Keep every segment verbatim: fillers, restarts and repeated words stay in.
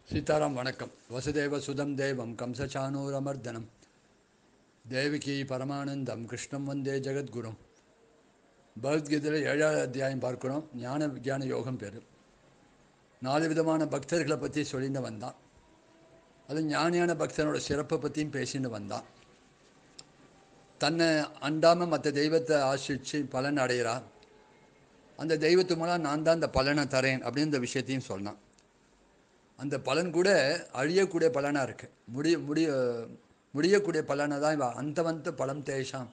சீதாராம் வணக்கம். வசுதேவ சுதம் தேவம் கம்சச்சானூரமர்தனம் தேவிகி பரமானந்தம் கிருஷ்ணம் வந்தே ஜெகத்குரும். பகவத்கீதையில் ஏழாவது அத்தியாயம் பார்க்குறோம். ஞான விஞ்ஞான யோகம் பேர். நாலு விதமான பக்தர்களை பற்றி சொல்லிட்டு வந்தான். அது ஞானியான பக்தனோட சிறப்பை பற்றியும் பேசிட்டு வந்தான். தன்னை அண்டாமல் மற்ற தெய்வத்தை ஆசிரித்து பலன் அடைகிறா. அந்த தெய்வத்து மூலம் நான் தான் அந்த பலனை தரேன் அப்படின்னு இந்த விஷயத்தையும் சொன்னான். அந்த பலன் கூட அழியக்கூடிய பலனாக இருக்குது. முடிய முடிய முடியக்கூடிய பலனை தான் இவா அந்தவந்த பலம் தேஷாம்,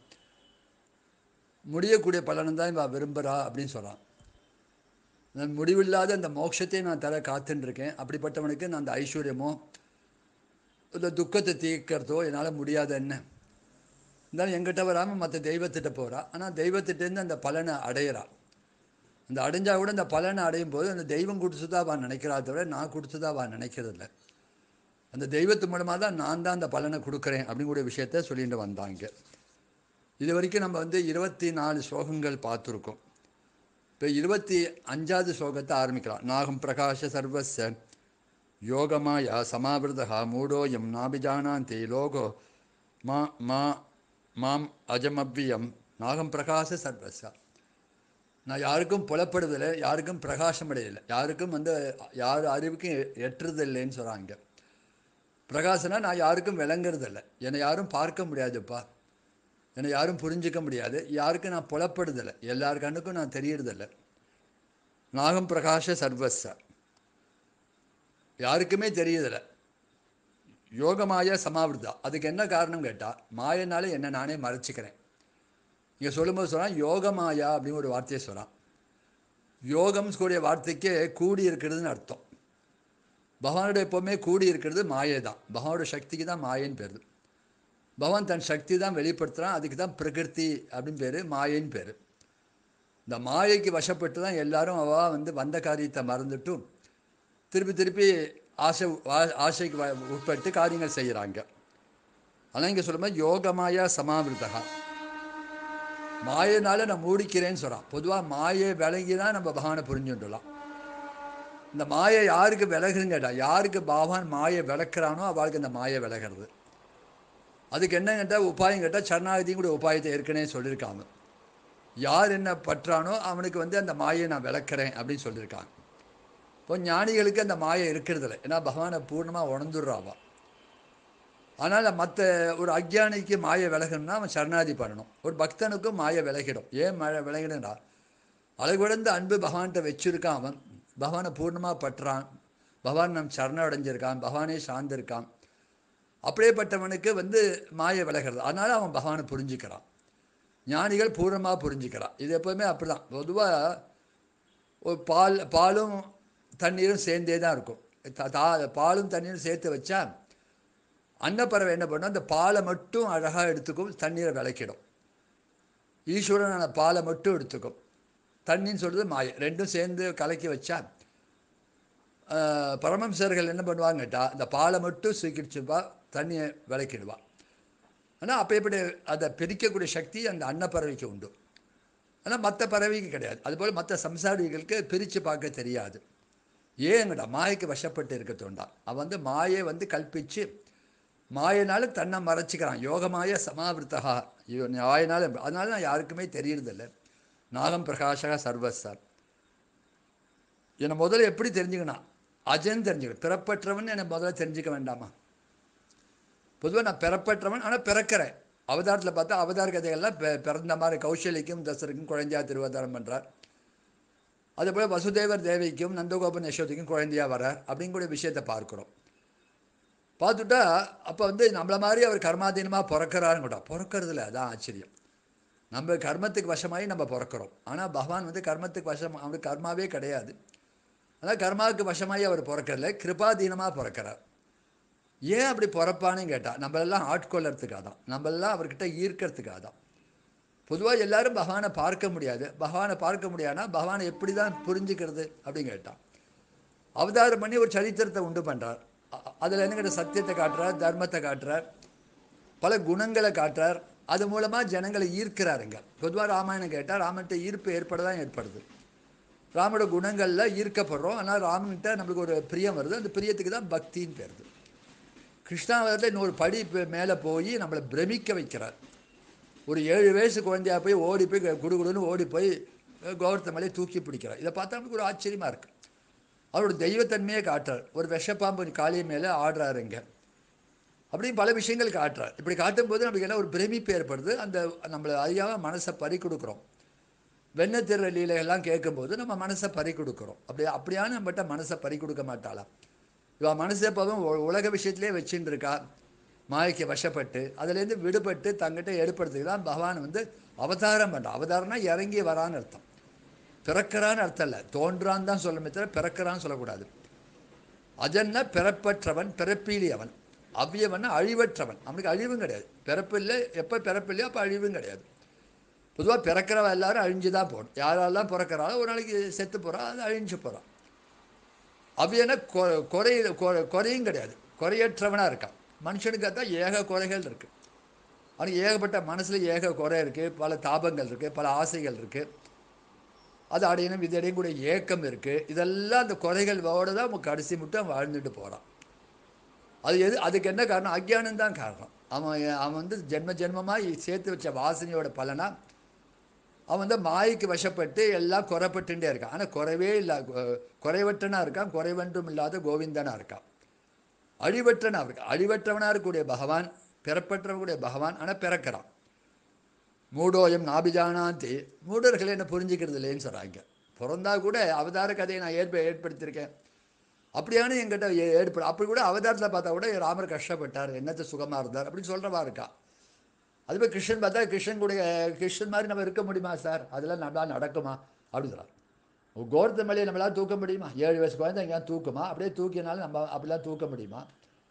முடியக்கூடிய பலனை தான் இவா விரும்புகிறா அப்படின்னு சொல்கிறான். நான் முடிவில்லாத அந்த மோட்சத்தை நான் தர காத்துட்டுருக்கேன். அப்படிப்பட்டவனுக்கு நான் அந்த ஐஸ்வர்யமோ இந்த துக்கத்தை தீர்க்கிறதோ என்னால் முடியாத என்ன இருந்தாலும் எங்கிட்ட வராமல் மற்ற தெய்வத்திட்ட போகிறா. ஆனால் தெய்வத்திட்டேருந்து அந்த பலனை அடையிறா. அந்த அடைஞ்சால் கூட அந்த பலனை அடையும் போது அந்த தெய்வம் கொடுத்துதான் அவன் நினைக்கிறா தவிர நான் கொடுத்துதான் அவன் நினைக்கிறதில்ல. அந்த தெய்வத்து மூலமாக தான் நான் தான் அந்த பலனை கொடுக்குறேன் அப்படிங்கிற விஷயத்த சொல்லிட்டு வந்தாங்க. இது வரைக்கும் நம்ம வந்து இருபத்தி நாலு ஸ்லோகங்கள் பார்த்துருக்கோம். இப்போ இருபத்தி அஞ்சாவது ஸ்லோகத்தை ஆரம்பிக்கலாம். நாகம் பிரகாஷ சர்வஸ்ய யோகமாயா சமாவிரதா மூடோயம் நாபிஜானாந்தி லோகோ மா மா மாம் அஜமவ்யம் நாகம் பிரகாஷ சர்வஸ்ய. நான் யாருக்கும் புலப்படுவதில்லை, யாருக்கும் பிரகாசம் அடையலை, யாருக்கும் வந்து யார் அறிவுக்கும் எட்டுறதில்லைன்னு சொல்கிறாங்க. பிரகாசனா நான் யாருக்கும் விளங்குறதில்லை, என்னை யாரும் பார்க்க முடியாதுப்பா, என்னை யாரும் புரிஞ்சிக்க முடியாது, யாருக்கும் நான் புலப்படுதில்லை, எல்லார் கண்ணுக்கும் நான் தெரியறதில்லை. நாகம் பிரகாஷ சர்வஸ்ஸ, யாருக்குமே தெரியதில்லை. யோகமாய சமாவிரதா, அதுக்கு என்ன காரணம் கேட்டால் மாயனால என்னை நானே மறைச்சிக்கிறேன். இங்கே சொல்லும்போது சொல்கிறான் யோகமாயா அப்படின்னு ஒரு வார்த்தையை சொல்கிறான். யோகம் கூடிய வார்த்தைக்கே கூடி இருக்கிறதுன்னு அர்த்தம். பகவானோட எப்போவுமே கூடி இருக்கிறது மாயை தான். பகவானோட சக்திக்கு தான் மாயன்னு பேர். பகவான் தன் சக்தி தான் வெளிப்படுத்துகிறான். அதுக்கு தான் பிரகிருதி அப்படின்னு பேர், மாயன்னு பேர். இந்த மாயைக்கு வசப்பட்டு தான் எல்லாரும் அவா வந்து வந்த காரியத்தை மறந்துட்டும் திருப்பி திருப்பி ஆசை ஆசைக்கு உட்பட்டு காரியங்கள் செய்கிறாங்க. ஆனால் இங்கே சொல்லும்போது யோகமாயா சமாவிரதா, மாயினால நான் மூடிக்கிறேன்னு சொல்கிறான். பொதுவாக மாயை விலகினா நம்ம பகவானை புரிஞ்சுடலாம். இந்த மாயை யாருக்கு விலகுன்னு கேட்டால், யாருக்கு பகவான் மாயை விளக்குறானோ அவளுக்கு இந்த மாயை விலகிறது. அதுக்கு என்ன கேட்டால் உபாயம் கேட்டால் சரணாகதியும் கூட உபாயத்தை ஏற்கனவே சொல்லியிருக்காங்க. யார் என்ன பற்றானோ அவனுக்கு வந்து அந்த மாயை நான் விளக்குறேன் அப்படின்னு சொல்லியிருக்காங்க. இப்போ ஞானிகளுக்கு அந்த மாயை இருக்கிறதில்ல, ஏன்னா பகவானை பூர்ணமாக உணர்ந்துடுறாவா. ஆனால் மற்ற ஒரு அக்ஞானிக்கு மாயை விலகணும்னா அவன் சரணாதி பண்ணணும். ஒரு பக்தனுக்கும் மாயை விலகிடும். ஏன் மழை விலகிடும்டா, அழகுடந்த அன்பு பகவான்கிட்ட வச்சுருக்கான். அவன் பகவானை பூர்ணமாக பற்றான், பகவான் நம் சரணம் அடைஞ்சிருக்கான், பகவானே சார்ந்திருக்கான். அப்படியேப்பட்டவனுக்கு வந்து மாயை விலகிறது. அதனால் அவன் பகவானை புரிஞ்சுக்கிறான். ஞானிகள் பூர்ணமாக புரிஞ்சுக்கிறான். இது எப்போவுமே அப்படி தான். பொதுவாக ஒரு பால் பாலும் தண்ணீரும் சேர்ந்தே தான் இருக்கும். தா பாலும் தண்ணீரும் சேர்த்து வச்சா அன்னப்பறவை என்ன பண்ணும், அந்த பாலை மட்டும் அழகாக எடுத்துக்கும், தண்ணீரை விளக்கிடும். ஈஸ்வரன் அந்த பாலை மட்டும் எடுத்துக்கும், தண்ணின்னு சொல்கிறது மாயை. ரெண்டும் சேர்ந்து கலக்கி வச்சா பரமம்சர்கள் என்ன பண்ணுவாங்க கேட்டால் அந்த பாலை மட்டும் சீக்கிரிச்சுப்பா, தண்ணியை விளக்கிடுவா. ஆனால் அப்போ எப்படி அதை பிரிக்கக்கூடிய சக்தி அந்த அன்னப்பறவைக்கு உண்டு. ஆனால் மற்ற பறவைக்கு கிடையாது. அதுபோல் மற்ற சம்சாரிகளுக்கு பிரித்து பார்க்க தெரியாது. ஏங்கடா மாயைக்கு வசப்பட்டு இருக்க தோண்டா. அவன் வந்து மாயை வந்து கல்பித்து மாயினால தன்னை மறைச்சிக்கிறான். யோகமாய சமாவிரதா, மாயினால. அதனால நான் யாருக்குமே தெரியறதில்லை. நாகம் பிரகாஷா சர்வஸ்ஸ. என்னை முதல்ல எப்படி தெரிஞ்சுக்கணும், அஜன் தெரிஞ்சுக்கணும். பிறப்பற்றவன் என்னை முதல்ல தெரிஞ்சுக்க வேண்டாமா? பொதுவாக நான் பிறப்பற்றவன், ஆனால் பிறக்கிறேன். அவதாரத்தில் பார்த்தா அவதார கதைகள்லாம் பெ பிறந்த மாதிரி கௌசல்யக்கும் தசரருக்கும் குழந்தையாக திருவதாரம் பண்ணுறார். அதுபோல் வசுதேவர் தேவிக்கும் நந்தகோபன் யசோதைக்கும் குழந்தையாக வரார் அப்படிங்கிற விஷயத்தை பார்க்குறோம். பார்த்துட்டா அப்போ வந்து நம்மளை மாதிரி அவர் கர்மாதீனமாக பிறக்கிறாருன்னு கூட பிறக்கிறதுல அதான் ஆச்சரியம். நம்ம கர்மத்துக்கு வசமாகி நம்ம பிறக்கிறோம். ஆனால் பகவான் வந்து கர்மத்துக்கு வசம், அவனுக்கு கர்மாவே கிடையாது. ஆனால் கர்மாவுக்கு வசமாகி அவர் பிறக்கிறதில்ல, கிருபாதீனமாக பிறக்கிறார். ஏன் அப்படி பிறப்பான்னு கேட்டால் நம்மளெல்லாம் ஆட்கொள்ளறதுக்காக தான், நம்மளெல்லாம் அவர்கிட்ட ஈர்க்கிறதுக்காக தான். பொதுவாக எல்லாரும் பகவானை பார்க்க முடியாது. பகவானை பார்க்க முடியாதுன்னா பகவானை எப்படி தான் புரிஞ்சுக்கிறது அப்படின்னு கேட்டான். அவதாரம் பண்ணி ஒரு சரித்திரத்தை உண்டு பண்ணுறார். அதில் என்ன கேட்ட சத்தியத்தை காட்டுறார், தர்மத்தை காட்டுறார், பல குணங்களை காட்டுறார். அது மூலமாக ஜனங்களை ஈர்க்கிறாருங்க. பொதுவாக ராமாயணம் கேட்டால் ராமன்கிட்ட ஈர்ப்பு ஏற்பட தான் ஏற்படுது. ராமோட குணங்களில் ஈர்க்கப்படுறோம். ஆனால் ராமன்கிட்ட நம்மளுக்கு ஒரு பிரியம் வருது. அந்த பிரியத்துக்கு தான் பக்தின்னு பேருது. கிருஷ்ணாவதத்தில் இன்னொரு படி மேலே போய் நம்மளை பிரமிக்க வைக்கிறார். ஒரு ஏழு வயசு குழந்தையாக போய் ஓடி போய் குடுகுடுன்னு ஓடி போய் கோவர்த்த மலையை தூக்கி பிடிக்கிறார். இதை பார்த்தா நமக்கு ஒரு ஆச்சரியமாக இருக்குது. அவரோட தெய்வத்தன்மையை காட்டுறார். ஒரு விஷப்பாம்பு காளிய மேலே ஆடுறாருங்க. அப்படின்னு பல விஷயங்கள் காட்டுறார். இப்படி காட்டும்போது நம்மளுக்கு என்ன ஒரு பிரமிப்பு ஏற்படுது. அந்த நம்மளை அறியாமல் மனசை பறி கொடுக்குறோம். வெண்ணத்திர லீலைகள்லாம் கேட்கும்போது நம்ம மனசை பறி கொடுக்குறோம். அப்படி அப்படியான நம்மகிட்ட மனசை பறி கொடுக்க மாட்டாளா? இவன் மனசை எப்போதும் உலக விஷயத்திலே வச்சுட்டு இருக்கா. மாயைக்கு வசப்பட்டு அதுலேருந்து விடுபட்டு தங்கிட்ட ஏற்படுத்துக்கு தான் பகவான் வந்து அவதாரம் பண்ணுறான். அவதாரம்னா இறங்கி வரான்னு அர்த்தம். பிறக்கிறான்னு அர்த்தம் இல்லை, தோன்றான்னு தான் சொல்லணுமே தவிர பிறக்கிறான்னு சொல்லக்கூடாது. அதென்ன பிறப்பற்றவன், பிறப்பீலி அவன். அவ்வியவன் அழிவற்றவன். அவனுக்கு அழிவும் கிடையாது. பிறப்பு இல்லை, எப்போ பிறப்பு இல்லையோ அப்போ அழிவும் கிடையாது. பொதுவாக பிறக்கிறவன் எல்லாரும் அழிஞ்சு தான் போகணும். யாரெல்லாம் பிறக்கிறாளோ ஒரு நாளைக்கு செத்து போகிறான், அது அழிஞ்சு போகிறான். அவ்வியன கொ குறை குறையும் கிடையாது, குறையற்றவனாக இருக்கான். மனுஷனுக்கு தான் ஏக குறைகள் இருக்குது. அவனுக்கு ஏகப்பட்ட மனசில் ஏக குறை இருக்குது, பல தாபங்கள் இருக்குது, பல ஆசைகள் இருக்குது, அது அடையணும் இது அடையும் கூட ஏக்கம் இருக்குது. இதெல்லாம் அந்த குறைகளோடு தான் அவன் கடைசி மட்டும் அவன் வாழ்ந்துட்டு போகிறான். அது எது அதுக்கு என்ன காரணம்? அக்ஞானம் தான் காரணம். அவன் அவன் வந்து ஜென்ம ஜென்மமாக சேர்த்து வச்ச வாசனையோட பலனாக அவன் வந்து மாய்க்கு வசப்பட்டு எல்லாம் குறைப்பட்டுட்டே இருக்கான். ஆனால் குறைவே இல்லை, குறைவற்றனாக இருக்கான். குறைவன்றும் இல்லாத கோவிந்தனாக இருக்கான். அழிவற்றனாக இருக்கான். அழிவற்றவனாக இருக்கக்கூடிய பகவான், பிறப்பற்றவனுடைய பகவான், ஆனால் பிறக்கிறான். மூடோயம் நாபிஜானாந்தி. மூடர்கள் என்ன புரிஞ்சிக்கிறது இல்லைன்னு சொல்கிறாங்க. பிறந்தா கூட அவதார கதையை நான் ஏற்ப ஏற்படுத்தியிருக்கேன் அப்படியான என்கிட்ட ஏற்பட அப்படி கூட அவதாரத்தில் பார்த்தா கூட ராமர் கஷ்டப்பட்டார், என்னத்தை சுகமாக இருந்தார் அப்படின்னு சொல்கிறவா இருக்கா. அதுபோல் கிருஷ்ணன் பார்த்தா கிருஷ்ணன் கூட கிருஷ்ணன் மாதிரி நம்ம இருக்க முடியுமா சார்? அதெல்லாம் நம்மளால் நடக்குமா அப்படின்னு சொல்கிறார். கோவர்த்த மலையை நம்மளால் தூக்க முடியுமா? ஏழு வயசு குழந்தை எங்கேயா தூக்குமா? அப்படியே தூக்கினாலும் நம்ம அப்படிலாம் தூக்க முடியுமா?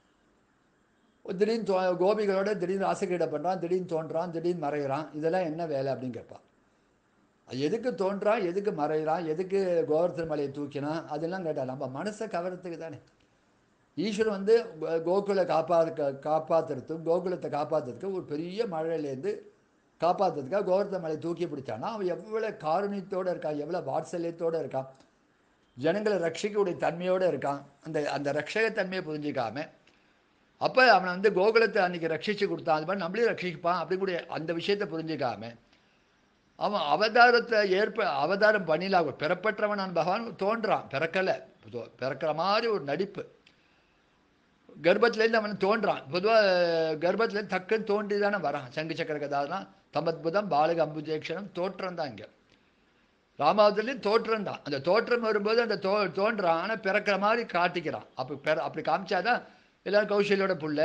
திடீர்னு தோ கோபிகளோட திடீர்னு ஆசைக்கீடை பண்ணுறான், திடீர்னு தோன்றான், திடீர்னு மறைகிறான். இதெல்லாம் என்ன வேலை அப்படின்னு கேட்பான். எதுக்கு தோன்றான், எதுக்கு மறைகிறான், எதுக்கு கோவர்த்த மலையை தூக்கினா, அதெல்லாம் கேட்டால் நம்ம மனசை கவரத்துக்கு தானே. ஈஸ்வரன் வந்து கோகுலை காப்பா காப்பாற்றுறதுக்கு கோகுலத்தை காப்பாற்றுறதுக்கு ஒரு பெரிய மழையிலேருந்து காப்பாற்றுறதுக்காக கோவர்த்த மலையை தூக்கி பிடிச்சான்னா அவன் எவ்வளோ காரணியத்தோடு இருக்கான், எவ்வளோ வாத்சல்யத்தோடு இருக்கான், ஜனங்களை ரட்சிக்கக்கூடிய தன்மையோடு இருக்கான். அந்த அந்த ரட்சகத்தன்மையை புரிஞ்சிக்காம அப்போ அவனை வந்து கோகுலத்தை அன்றைக்கி ரட்சித்து கொடுத்தான், அது மாதிரி நம்மளையும் ரட்சிப்பான் அப்படிக்கூடிய அந்த விஷயத்தை புரிஞ்சிக்காம அவன் அவதாரத்தை ஏற்ப அவதாரம் பண்ணிலாக பிறப்பற்றவனான் பகவான் தோன்றான். பிறக்கலை, பிறக்கிற மாதிரி ஒரு நடிப்பு. கர்ப்பத்துலேருந்து அவன் தோன்றான். பொதுவாக கர்ப்பத்துலேருந்து டக்குன்னு தோன்றி தானே வரான். சங்கு சக்கர கதாதான் தமத்புதம் பாலக அம்புஜேக்ஷனம் தோற்றம் தான். இங்கே ராமாவதத்துலேயும் தோற்றம் தான். அந்த தோற்றம் வரும்போது அந்த தோ தோன்றான் ஆனால் பிறக்கிற மாதிரி காட்டிக்கிறான். அப்போ பிற அப்படி காமிச்சாதான் எல்லோரும் கௌசல்யோட புள்ள,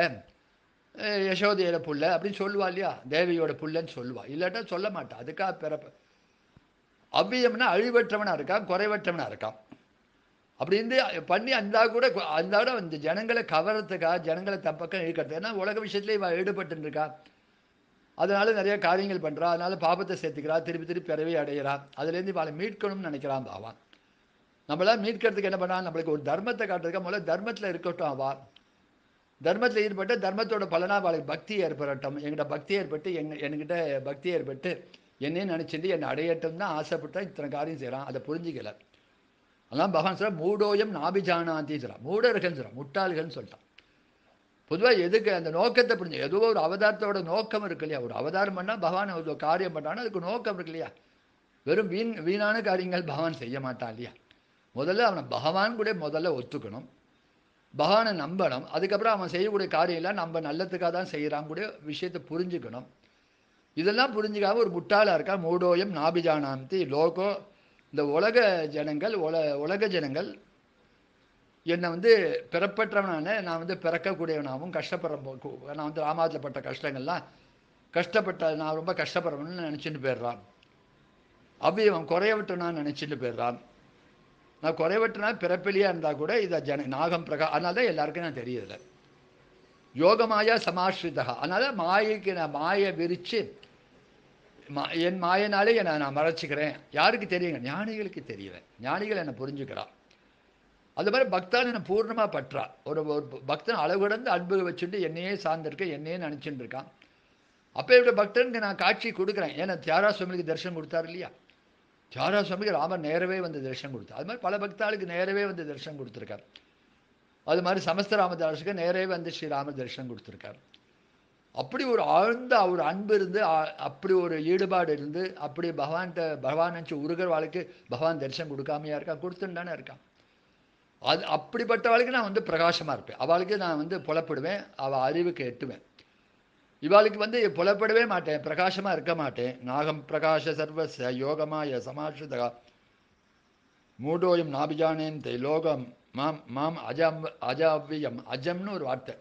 யசோதையோட புள்ள அப்படின்னு சொல்லுவா இல்லையா, தேவியோட புள்ளன்னு சொல்லுவா. இல்லாட்டா சொல்ல மாட்டான். அதுக்காக பிறப்பு. அவ்வியம்னா அழிவற்றவனாக இருக்கான், குறைவற்றவனாக இருக்கான். அப்படி இருந்து பண்ணி அந்த கூட அந்த இந்த ஜனங்களை கவரத்துக்காக ஜனங்களை தப்பக்கம் இழுக்கிறது. ஏன்னா உலக விஷயத்துல இவ ஈடுபட்டு இருக்கா, அதனால நிறைய காரியங்கள் பண்ணுறா, அதனால பாபத்தை சேர்த்துக்கிறா, திருப்பி திருப்பி பிறவி அடைகிறா. அதுலேருந்து இவளை மீட்கணும்னு நினைக்கிறான் அவன். நம்மளாம் மீட்கிறதுக்கு என்ன பண்ணான், நம்மளுக்கு ஒரு தர்மத்தை காட்டுறதுக்காக முதல்ல தர்மத்தில் இருக்கட்டும். அவா தர்மத்தில் ஈடுபட்டு தர்மத்தோட பலனாக அவளுக்கு பக்தி ஏற்படட்டும், எங்கிட்ட பக்தி ஏற்பட்டு எங்க என்கிட்ட பக்தி ஏற்பட்டு என்னையும் நினச்சிட்டு என்னை அடையட்டும் தான் ஆசைப்பட்டா இத்தனை காரியம் செய்கிறான். அதை புரிஞ்சிக்கல. அதெல்லாம் பகவான் சொல்ல மூடோயம் நாபிஜானாந்தி சொல்கிறான். மூடர்கள்னு சொல்கிறான், முட்டாள்கள்னு சொல்லிட்டான். பொதுவாக எதுக்கு அந்த நோக்கத்தை புரிஞ்சு, ஏதோ ஒரு அவதாரத்தோட நோக்கம் இருக்கு இல்லையா. ஒரு அவதாரம் பண்ணால் பகவான் ஒரு காரியம் பண்ணான்னா அதுக்கு நோக்கம் இருக்கு இல்லையா. வெறும் வீண் வீணான காரியங்கள் பகவான் செய்ய மாட்டான் இல்லையா. முதல்ல அவனை பகவான் கூட முதல்ல ஒத்துக்கணும், பகவானை நம்பணும். அதுக்கப்புறம் அவன் செய்யக்கூடிய காரியம்லாம் நம்ம நல்லத்துக்காக தான் செய்கிறான் கூட விஷயத்தை புரிஞ்சுக்கணும். இதெல்லாம் புரிஞ்சுக்காம ஒரு முட்டாளாக இருக்கா. மூடோயம் நாபிஜானாந்தி லோகோ. இந்த உலக ஜனங்கள் உல உலக ஜனங்கள் என்னை வந்து பிறப்பற்றவனான நான் வந்து பிறக்கக்கூடியவனாகவும் கஷ்டப்படுற நான் வந்து ராமாவத்தில் பட்ட கஷ்டங்கள்லாம் கஷ்டப்பட்ட நான் ரொம்ப கஷ்டப்படுறவன்னு நினச்சிட்டு போயிடுறான். அப்படி அவன் குறையவிட்டனான்னு நினச்சிட்டு போயிடுறான். நான் குறைவற்றனா பிறப்பிலியாக இருந்தால் கூட இதை ஜன நாகம் பிரகா. அதனால தான் எல்லாருக்கும் நான் தெரியல. யோகமாயா சமாஸ்ரிதா. அதனால மாயைக்கு நான் மாயை விரித்து மா என் மாயனாலே என்னை நான் மறைச்சிக்கிறேன். யாருக்கு தெரியுங்க? ஞானிகளுக்கு தெரியவேன். ஞானிகள் என்னை புரிஞ்சுக்கிறான். அது மாதிரி பக்தான் என்னை பூர்ணமாக பற்றா. ஒரு ஒரு பக்தன் அளவு கடந்து அன்பு வச்சுட்டு என்னையே சார்ந்திருக்கேன், என்னையே நினச்சிட்டு இருக்கான். அப்போ இப்படி பக்தனுக்கு நான் காட்சி கொடுக்குறேன். ஏன்னா தியாகராஜ சுவாமிக்கு தரிசனம் கொடுத்தாரு இல்லையா. தியாகராஜ சுவாமிக்கு ராமர் நேரவே வந்து தரிசனம் கொடுத்தார். அது மாதிரி பல பக்தாளுக்கு நேரவே வந்து தரிசனம் கொடுத்துருக்கார். அது மாதிரி சமஸ்த ராமதாஸுக்கு நேரவே வந்து ஸ்ரீராமர் தரிசனம் கொடுத்துருக்கார். அப்படி ஒரு ஆழ்ந்த ஒரு அன்பு இருந்து, அப்படி ஒரு ஈடுபாடு இருந்து, அப்படி பகவான்கிட்ட பகவான் நினச்சி உருகிற வாழ்க்கை பகவான் தரிசனம் கொடுக்காமையா இருக்கான், கொடுத்துன்னு தானே இருக்கான். அது அப்படிப்பட்டவாளுக்கு நான் வந்து பிரகாசமாக இருப்பேன். அவளுக்கு நான் வந்து புலப்படுவேன், அவள் அறிவுக்கு எட்டுவேன். இவாளுக்கு வந்து புலப்படவே மாட்டேன், பிரகாசமாக இருக்க மாட்டேன். நாகம் பிரகாஷ சர்வச யோகமாய சமாஸ்ருதா மூடோயம் நாபிஜானேன் தே லோகம் மாம் மாம் அஜம் அஜவ்யம். அஜம்னு ஒரு வார்த்தை,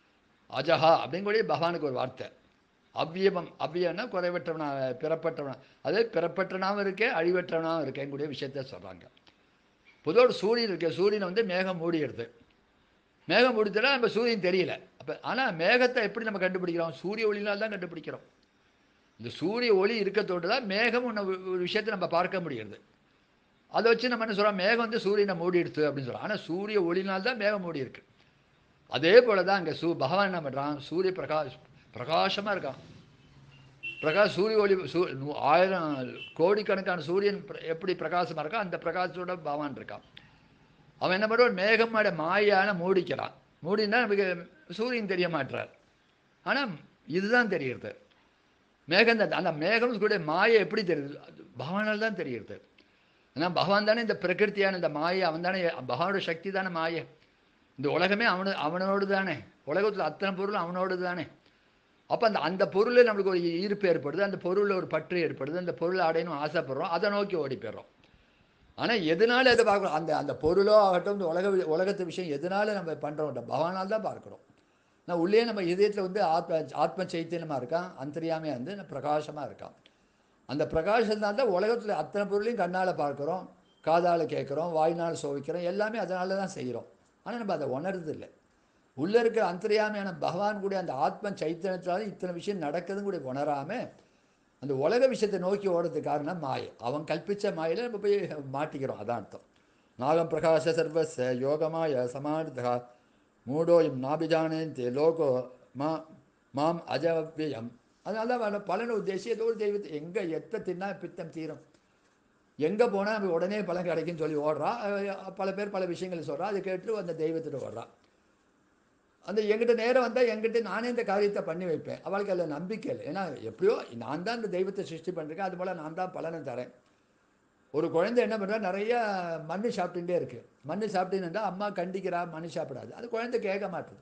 அஜஹா அப்படிங்கூடிய பகவானுக்கு ஒரு வார்த்தை. அவ்வியமம், அவ்வியம்னா குறைவற்றவனா, பிறப்பற்றவனா. அதே பிறப்பற்றனாகவும் இருக்கேன், அழிவற்றவனாகவும் இருக்கேங்கூடிய விஷயத்த சொல்கிறாங்க. பொதுவாக சூரியன் இருக்க, சூரியனை வந்து மேகம் மூடிடுது. மேகம் முடித்தனா நம்ம சூரியன் தெரியல. அப்போ ஆனால் மேகத்தை எப்படி நம்ம கண்டுபிடிக்கிறோம்? சூரிய ஒளினால் தான் கண்டுபிடிக்கிறோம். இந்த சூரிய ஒளி இருக்கத்தோடு தான் மேகம் ஒன்று ஒரு விஷயத்தை நம்ம பார்க்க முடியுது. அதை வச்சு நம்ம என்ன சொல்கிறோம்? மேகம் வந்து சூரியனை மூடிடுது அப்படின்னு சொல்கிறோம். ஆனால் சூரிய ஒளினால் தான் மேகம் மூடி இருக்கு. அதே போல தான் அங்கே சூ பகவான் என்ன பண்ணுறான்? சூரிய பிரகாஷ் பிரகாசமாக இருக்கான். பிரகாஷ் சூரிய ஒளி சூ ஆயிரம் கோடிக்கணக்கான சூரியன் எப்படி பிரகாசமாக இருக்கா, அந்த பிரகாசத்தோட பகவான் இருக்கான். அவன் என்ன பண்ணுவான்? மேகமோட மாயான மூடிக்கிறான். மூடினா நமக்கு சூரியன் தெரிய மாட்டார். ஆனால் இதுதான் தெரிகிறது, மேகம் தான். அந்த மேகம் கூட மாயை எப்படி தெரியுது? பகவானால் தான் தெரிகிறது. ஏன்னா பகவான் தானே இந்த பிரகிருத்தியான இந்த மாயை, அவன் தானே, பகவானோட சக்தி தானே மாயை. இந்த உலகமே அவனு அவனோடு தானே, உலகத்தில் அத்தனை பொருள் அவனோடு தானே. அப்போ அந்த அந்த பொருளில் நம்மளுக்கு ஒரு ஈர்ப்பு ஏற்படுது, அந்த பொருளில் ஒரு பற்று ஏற்படுது, அந்த பொருளை அடையணும் ஆசைப்படுறோம், அதை நோக்கி ஓடி போயிடுறோம். ஆனால் எதனால எதை பார்க்குறோம்? அந்த அந்த பொருளோ ஆகட்டும், இந்த உலக உலகத்து விஷயம் எதனால நம்ம பண்ணுறோம்? பகவானால் தான் பார்க்குறோம். நான் உள்ளே நம்ம இதயத்தில் வந்து ஆத்ம ஆத்ம சைத்தன்யமாக இருக்கான், அந்தரியாமையாக வந்து பிரகாசமாக இருக்கான். அந்த பிரகாசத்தினால தான் உலகத்தில் அத்தனை பொருளையும் கண்ணால் பார்க்குறோம், காதால் கேட்குறோம், வாயினால் சுவைக்கிறோம், எல்லாமே அதனால தான் செய்கிறோம். ஆனால் நம்ம அதை உணர்றது இல்லை. உள்ளே இருக்கிற அந்தரியாமையான பகவான் கூட அந்த ஆத்ம சைத்தன்யத்தால் இத்தனை விஷயம் நடக்குதுன்னு கூட உணராமல் அந்த உலக விஷயத்தை நோக்கி ஓடுறதுக்கு காரணம் மாயை. அவன் கல்பித்த மாயில் நம்ம போய் மாட்டிக்கிறோம். அதான் அர்த்தம். நாகம் பிரகாஷ சர்வச யோகமாய சமார்த்தா மூடோயம் நாபிஜானேன் தே லோகோ மா மாம் அஜவ்யம். அதனால தான் பலன் உத்தேசி ஏதோ ஒரு தெய்வத்தை எங்கே எத்த தின்னா பித்தம் தீரும், எங்கே போனால் நம்ம உடனே பலன் கிடைக்குன்னு சொல்லி ஓடுறான். பல பேர் பல விஷயங்கள் சொல்கிறான், அதை கேட்டு அந்த தெய்வத்திட்ட ஓடுறான். அந்த எங்கிட்ட நேரம் வந்தால் எங்கிட்ட நானே இந்த காரியத்தை பண்ணி வைப்பேன். அவளுக்கு அதில் நம்பிக்கை இல்லை. ஏன்னா எப்படியோ நான் தான் இந்த தெய்வத்தை சிருஷ்டி பண்ணிருக்கேன், அது போல் நான் தான் பலனை தரேன். ஒரு குழந்தை என்ன பண்ணுறா? நிறைய மண் சாப்பிட்டுட்டே இருக்குது. மண் சாப்பிட்டுன்னு இருந்தால் அம்மா கண்டிக்கிறா, மண் சாப்பிடாது. அது குழந்தை கேட்க மாட்டுது.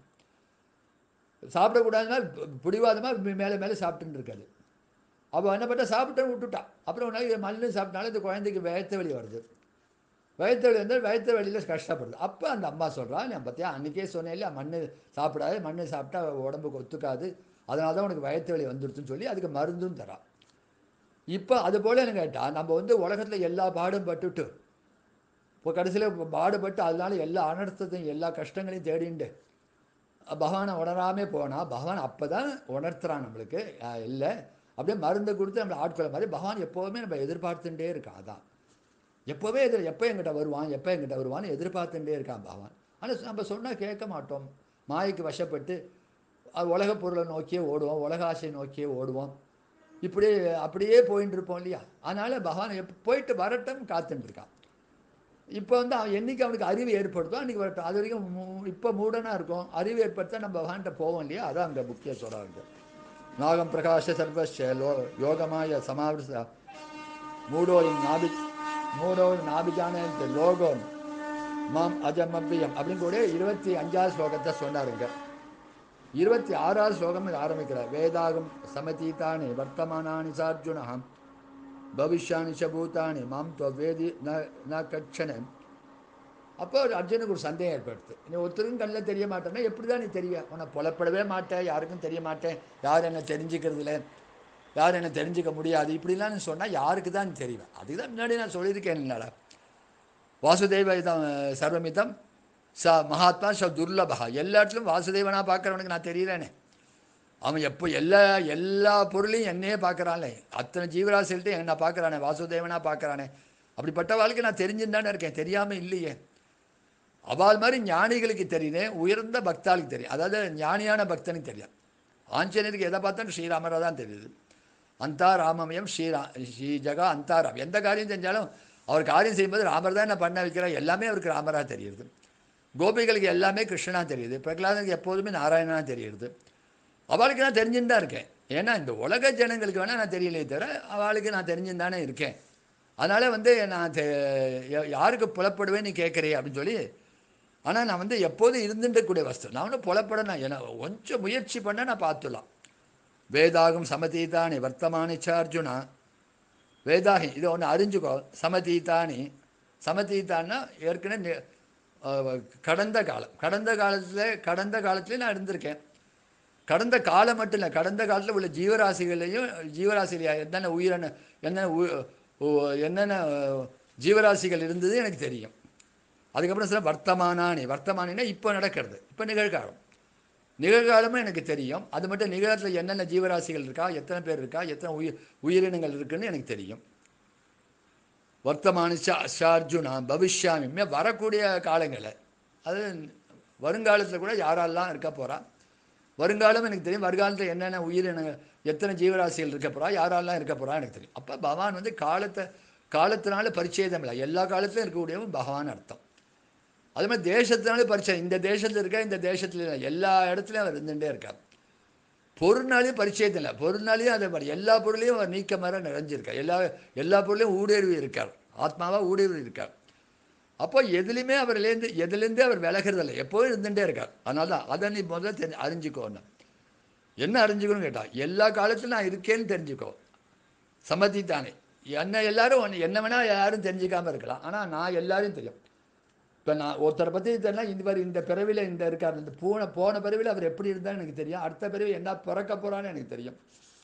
சாப்பிடக்கூடாதுன்னா பிடிவாதமாக மேலே மேலே சாப்பிட்டுன்னு இருக்காது. அவள் என்ன பண்ணா? சாப்பிட்டு விட்டுட்டா. அப்புறம் ஒன்றா மண் சாப்பிட்டாலும் இந்த குழந்தைக்கு வயத்த வலி வருது. வயத்த வலி வந்து வயத்த வலியில் கஷ்டப்படுது. அப்போ அந்த அம்மா சொல்கிறா, நான் பார்த்தியா அன்றைக்கே சொன்னேன் இல்லையா, மண் சாப்பிடாது, மண் சாப்பிட்டா உடம்புக்கு ஒத்துக்காது, அதனால தான் உனக்கு வயத்த வலி வந்துடுச்சுன்னு சொல்லி அதுக்கு மருந்தும் தரா. இப்போ அது போல் என்ன கேட்டால், நம்ம வந்து உலகத்தில் எல்லா பாடும் பட்டுட்டு இப்போ கடைசியில் பாடுபட்டு அதனால எல்லா அனர்த்தத்தையும் எல்லா கஷ்டங்களையும் தேடிண்டு பகவானை உணராமே போனால் பகவான் அப்போ தான் உணர்த்துறான் நம்மளுக்கு. இல்லை அப்படியே மருந்தை கொடுத்து நம்மளை ஆட்கொள்ள மாதிரி பகவான் எப்போவுமே நம்ம எதிர்பார்த்துட்டே இருக்கான். அதான் எப்போவே எதிர் எப்போ எங்கிட்ட வருவான், எப்போ எங்கிட்ட வருவான்னு எதிர்பார்த்துட்டே இருக்கான் பகவான். ஆனால் நம்ம சொன்னால் கேட்க மாட்டோம். மாயைக்கு வசப்பட்டு உலக பொருளை நோக்கியே ஓடுவோம், உலக ஆசையை நோக்கியே ஓடுவோம். இப்படி அப்படியே போயின்னு இருப்போம் இல்லையா. அதனால் பகவான் எப்போ போயிட்டு வரட்டும் காத்துட்டு இருக்கான். இப்போ வந்து அவன் என்றைக்கு அவனுக்கு அறிவு ஏற்படுத்தோ அன்றைக்கி வரட்டும். அது வரைக்கும் இப்போ மூடனாக இருக்கும். அறிவு ஏற்படுத்த நம்ம பகவான்கிட்ட போவோம் இல்லையா. அதான் அங்கே முக்கிய சொல்கிறாங்க. நாகம் பிரகாஷ சர்வஸ்ய லோ யோகமாய சமாவிருஷ மூடோயும் நாபி மூடோயும் நாபிஜான லோகம் மாம் அஜமப்பியம் அப்படின்னு கூட இருபத்தி அஞ்சாவது ஸ்லோகத்தை சொன்னாருங்க. இருபத்தி ஆறாவது ஸ்லோகம் ஆரம்பிக்கிறார். வேதாகம் சமதீதானி வர்த்தமானானி சார்ஜுனம் பவிஷ்யானி சபூதானி மாம் வேதி ந கட்சணன். அப்போ அர்ஜுனுக்கு ஒரு சந்தேகம் ஏற்படுத்து. நீ ஒருத்தருக்கும் கண்ணில் தெரிய மாட்டேன்னா எப்படி தான் நீ தெரிய? உன்னை புலப்படவே மாட்டேன், யாருக்கும் தெரிய மாட்டேன், யார் என்ன தெரிஞ்சுக்கிறது இல்லை, யார் என்ன தெரிஞ்சிக்க முடியாது, இப்படிலாம் நீ சொன்னால் யாருக்கு தான் நீ தெரியும்? அதுக்கு தான் முன்னாடி நான் சொல்லியிருக்கேன் இல்லைடா. வாசுதேவ இதம் சர்வமிதம் ச மகாத்மா ச துர்லபா. எல்லா இடத்துலையும் வாசுதேவனாக பார்க்குறவனுக்கு நான் தெரியலேனே. அவன் எப்போ எல்லா எல்லா பொருளையும் என்னையே பார்க்குறானே, அத்தனை ஜீவராசிகள்கிட்ட என்ன பார்க்குறானே, வாசுதேவனாக பார்க்குறானே. அப்படிப்பட்ட வாழ்க்கை நான் தெரிஞ்சுன்னு இருக்கேன், தெரியாமல் இல்லையே. அவள் மாதிரி ஞானிகளுக்கு தெரியுதேன், உயர்ந்த பக்தாளுக்கு தெரியும். அதாவது ஞானியான பக்தனுக்கு தெரியும். ஆஞ்சநேயருக்கு எதை பார்த்தாலும் ஸ்ரீராமராக தான் தெரியுது. அந்தா ராமமயம் ஸ்ரீரா ஸ்ரீ ஜகா அந்தாராம். எந்த காரியம் செஞ்சாலும் அவர் காரியம் செய்யும்போது ராமர் தான் என்ன பண்ண வைக்கிறார், எல்லாமே அவருக்கு ராமராக தெரியுது. கோபிகளுக்கு எல்லாமே கிருஷ்ணனாக தெரியுது. பிரகலாதனுக்கு எப்போதுமே நாராயணனாக தெரியுது. அவளுக்கு நான் தெரிஞ்சுன்னு தான் இருக்கேன். ஏன்னா இந்த உலக ஜனங்களுக்கு வேணால் நான் தெரியலையே தவிர அவளுக்கு நான் தெரிஞ்சுன்னு தானே இருக்கேன். அதனால் வந்து நான் யாருக்கு புலப்படுவேன்னு கேட்குறே அப்படின்னு சொல்லி. ஆனால் நான் வந்து எப்போதும் இருந்துட்டக்கூடிய வஸ்து. நான் ஒன்றும் புலப்படணும், ஏன்னா கொஞ்சம் முயற்சி பண்ண நான் பார்த்துடலாம். வேதாகும் சமதீதானி வர்த்தமானிச்ச அர்ஜுனா. வேதாகி இதை ஒன்று அறிஞ்சுக்கோ. சமதீதானி, சமதீதான்னா ஏற்கனவே கடந்த காலம். கடந்த காலத்தில் கடந்த காலத்துலேயும் நான் இருந்திருக்கேன். கடந்த காலம் மட்டும் இல்லை, கடந்த காலத்தில் உள்ள ஜீவராசிகளையும் ஜீவராசிகள் என்னென்ன உயிரின என்னென்ன என்னென்ன ஜீவராசிகள் இருந்தது எனக்கு தெரியும். அதுக்கப்புறம் சில வர்த்தமானானி, வர்த்தமானின்னா இப்போ நடக்கிறது, இப்போ நிகழ்காலம். நிகழ்காலமும் எனக்கு தெரியும். அது மட்டும் நிகழ்காலத்தில் என்னென்ன ஜீவராசிகள் இருக்கா, எத்தனை பேர் இருக்கா, எத்தனை உயிர் உயிரினங்கள் இருக்குன்னு எனக்கு தெரியும். வர்த்தமானி அர்ஜுனா பவிஷ்யாமி, வரக்கூடிய காலங்களை, அது வருங்காலத்தில் கூட யாரெல்லாம் இருக்க போகிறா, வருங்காலம் எனக்கு தெரியும். வருங்காலத்தில் என்னென்ன உயிரினங்கள் எத்தனை ஜீவராசிகள் இருக்க போகிறா, யாரெல்லாம் இருக்க போகிறா எனக்கு தெரியும். அப்போ பகவான் வந்து காலத்தை காலத்தினால பரிச்சேதம் இல்லை, எல்லா காலத்திலும் இருக்கக்கூடியவன் பகவான் அர்த்தம். அது மாதிரி தேசத்தினால பரிச்சயம், இந்த தேசத்தில் இருக்க இந்த தேசத்தில் இல்லை, எல்லா இடத்துலையும் அவர் இருந்துகிட்டே இருக்கார். பொருள்னாலையும் பரிச்சயத்தில் இல்லை, பொருள்னாலையும் அதே மாதிரி எல்லா பொருளையும் அவர் நீக்க மாதிரி நிறைஞ்சிருக்கார். எல்லா எல்லா பொருளையும் ஊடுருவி இருக்கார், ஆத்மாவாக ஊடுருவி இருக்கார். அப்போ எதுலேயுமே அவர்லேருந்து எதுலேருந்தே அவர் விலகிறதில்லை, எப்போதும் இருந்துகிட்டே இருக்கார். அதனால தான் அதை நீ முதல்ல தெரிஞ்சு அறிஞ்சிக்கோன்னு. என்ன அறிஞ்சிக்கணும்னு கேட்டால், எல்லா காலத்திலும் நான் இருக்கேன்னு தெரிஞ்சுக்கோ. சம்மதி தானே. என்ன எல்லாரும் என்ன வேணால் யாரும் தெரிஞ்சிக்காமல் இருக்கலாம், ஆனால் நான் எல்லாரையும் தெரியும். இப்போ நான் ஒருத்தரை பற்றி தெரினா, இந்த மாதிரி இந்த பிறவியில் இந்த இருக்கார், இந்த பூனை போன பிறவியில் அவர் எப்படி இருந்தால் எனக்கு தெரியும், அடுத்த பிறவி என்ன பிறக்க போகிறான்னு எனக்கு தெரியும்.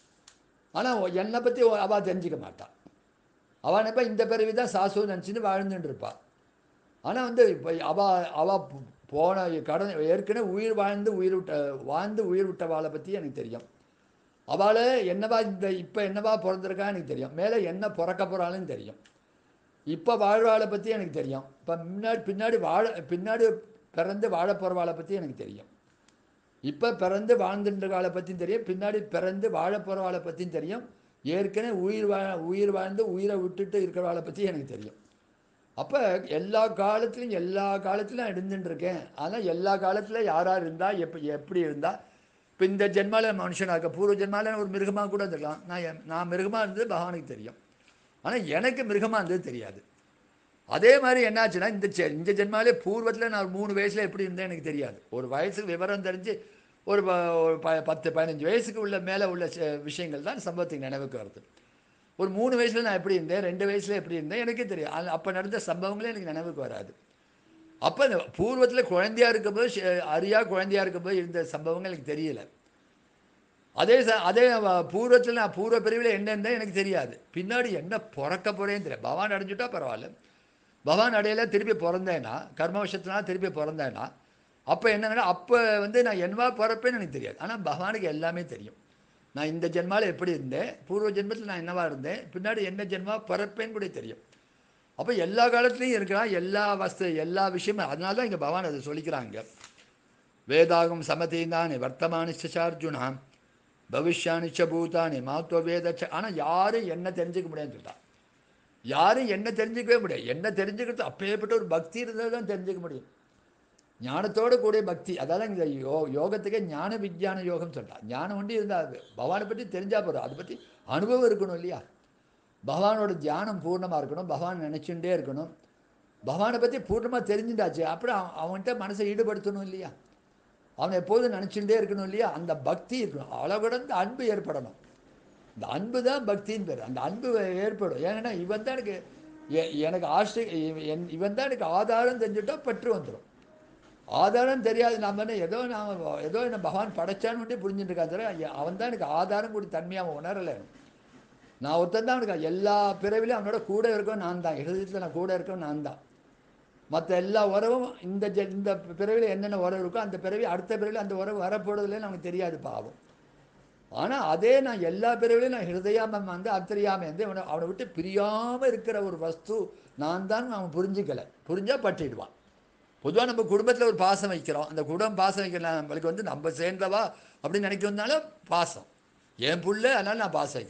ஆனால் என்னை பற்றி அவள் தெரிஞ்சிக்க மாட்டாள். அவன் இப்போ இந்த பிறவி தான் சாசு நினச்சின்னு வாழ்ந்துட்டு இருப்பாள். ஆனால் வந்து இப்போ அவள் அவள் போன கடன் ஏற்கனவே உயிர் வாழ்ந்து உயிர் விட்ட வாழ்ந்து உயிர் விட்டவாளை பற்றி எனக்கு தெரியும். அவளை என்னவா இந்த இப்போ என்னவா பிறந்திருக்கா எனக்கு தெரியும். மேலே என்ன பிறக்க போகிறாலும் தெரியும். இப்போ வாழ்வாளை பற்றி எனக்கு தெரியும். இப்போ முன்னாடி பின்னாடி வாழ பின்னாடி பிறந்து வாழ போகிறவாளை பற்றி எனக்கு தெரியும். இப்போ பிறந்து வாழ்ந்துன்றவாளை பற்றியும் தெரியும், பின்னாடி பிறந்து வாழ போகிறவாளை பற்றியும் தெரியும், ஏற்கனவே உயிர் வா உயிர் வாழ்ந்து உயிரை விட்டுட்டு இருக்கிறவாளை பற்றி எனக்கு தெரியும். அப்போ எல்லா காலத்துலையும் எல்லா காலத்துலையும் நான் இருந்துட்டுருக்கேன். ஆனால் எல்லா காலத்தில் யாராக இருந்தால் எப்போ எப்படி இருந்தால், இப்போ இந்த ஜென்மாவில் மனுஷனாக இருக்க, பூர்வ ஜென்மாவில் ஒரு மிருகமாக கூட இருந்திருக்கலாம். நான் நான் மிருகமாக இருந்தது பகவானுக்கு தெரியும், ஆனால் எனக்கு மிருகமாக இருந்தது தெரியாது. அதே மாதிரி என்னாச்சுன்னா, இந்த இந்த ஜென்மாவிலே பூர்வத்தில் நான் மூணு வயசில் எப்படி இருந்தேன் எனக்கு தெரியாது. ஒரு வயசுக்கு விவரம் தெரிஞ்சு ஒரு ப பத்து பதினஞ்சு வயசுக்கு உள்ள மேலே உள்ள விஷயங்கள் தான் சம்பவத்துக்கு நினைவுக்கு வருது. ஒரு மூணு வயசில் நான் எப்படி இருந்தேன், ரெண்டு வயசில் எப்படி இருந்தேன் எனக்கே தெரியும். அப்போ நடந்த சம்பவங்களே எனக்கு நினைவுக்கு வராது. அப்போ இந்த பூர்வத்தில் குழந்தையாக இருக்கும்போது, அரியா குழந்தையாக இருக்கும்போது இருந்த சம்பவங்கள் எனக்கு தெரியல. அதே ச அதே பூர்வத்தில் நான் பூர்வ பிரிவில் என்ன இருந்தேன் எனக்கு தெரியாது. பின்னாடி என்ன பிறக்க போகிறேன்னு தெரியாது. பகவான் அடைஞ்சுட்டா பரவாயில்ல, பகவான் அடையில திருப்பி பிறந்தேன்னா, கர்மவசத்தினால திருப்பி பிறந்தேன்னா, அப்போ என்னங்கன்னா அப்போ வந்து நான் என்னவா பிறப்பேன்னு எனக்கு தெரியாது. ஆனால் பகவானுக்கு எல்லாமே தெரியும். நான் இந்த ஜென்மாவில் எப்படி இருந்தேன், பூர்வ ஜென்மத்தில் நான் என்னவா இருந்தேன், பின்னாடி என்ன ஜென்மா பிறப்பேன்னு கூட தெரியும். அப்போ எல்லா காலத்துலேயும் இருக்கலாம், எல்லா வஸ்து எல்லா விஷயமும். அதனால தான் இங்கே பகவான் அதை சொல்லிக்கிறாங்க. வேதாகம் சமதீனானி வர்த்தமானிச்ச அர்ஜுனா பவிஷ்யானிச்ச பூதானி மாத்தோ வேதச்ச. ஆனால் யாரும் என்ன தெரிஞ்சுக்க முடியாதுன்னு சொல்லிட்டா. யாரும் என்ன தெரிஞ்சுக்கவே முடியாது. என்ன தெரிஞ்சுக்கிறது அப்பேற்பட்ட ஒரு பக்தி இருந்தால் தான் தெரிஞ்சுக்க முடியும். ஞானத்தோடு கூடிய பக்தி, அதாவது இந்த யோ யோகத்துக்கே ஞான விஞ்ஞான யோகம் சொல்லிட்டா. ஞானம் ஒண்டி இருந்தால் பகவானை பற்றி தெரிஞ்சால் போகிறோம், அதை பற்றி அனுபவம் இருக்கணும் இல்லையா. பகவானோட தியானம் பூர்ணமாக இருக்கணும், பகவான் நினச்சுட்டே இருக்கணும், பகவானை பற்றி பூர்ணமாக தெரிஞ்சுட்டாச்சு. அப்புறம் அவன்கிட்ட மனசை ஈடுபடுத்தணும் இல்லையா, அவனை எப்போதும் நினச்சுட்டே இருக்கணும் இல்லையா. அந்த பக்தி இருக்கணும், அளவுடந்து அன்பு ஏற்படணும். இந்த அன்பு தான் பக்தின்னு பேர். அந்த அன்பு ஏற்படும். ஏன்னா இவன் தான் எனக்கு எனக்கு ஆஸ்தி இவன் தான் எனக்கு ஆதாரம் தெரிஞ்சுட்டா பற்று வந்துடும். ஆதாரம் தெரியாது, நாம் என்ன ஏதோ நாம் ஏதோ என்ன பகவான் படைச்சான்னு புரிஞ்சுட்டு இருக்கா தவிர அவன் தான் எனக்கு ஆதாரம் கூடி தன்மையாக அவன் உணரலை. நான் ஒருத்தன் தான் அவனுக்கு எல்லா பிறவிலையும் அவனோட கூட இருக்கவும் நான் தான், ஹிருதயத்தில் நான் கூட இருக்கவும் நான் தான். மற்ற எல்லா உறவும் இந்த ஜ இந்த பிறவியில் என்னென்ன உறவு இருக்கோ அந்த பிறவி அடுத்த பிறவியில் அந்த உறவு வரப்போடுறதுலேன்னு அவனுக்கு தெரியாது பாவம். ஆனால் அதே நான் எல்லா பிறவிலையும் நான் ஹிருதயாமம் வந்து அத்தரியாமல் வந்து அவனை அவனை விட்டு பிரியாமல் இருக்கிற ஒரு வஸ்து நான் தான் அவன் புரிஞ்சிக்கலை. புரிஞ்சால் பற்றிடுவான். பொதுவாக நம்ம குடும்பத்தில் ஒரு பாசம் வைக்கிறோம், அந்த குடும்பம் பாசம் வைக்கலாம் நம்மளுக்கு வந்து நம்ம சேர்ந்தவா அப்படின்னு நினைக்கிறதுனால பாசம், என் புள்ள அதனால் நான் பாசம் வைக்கிறேன்.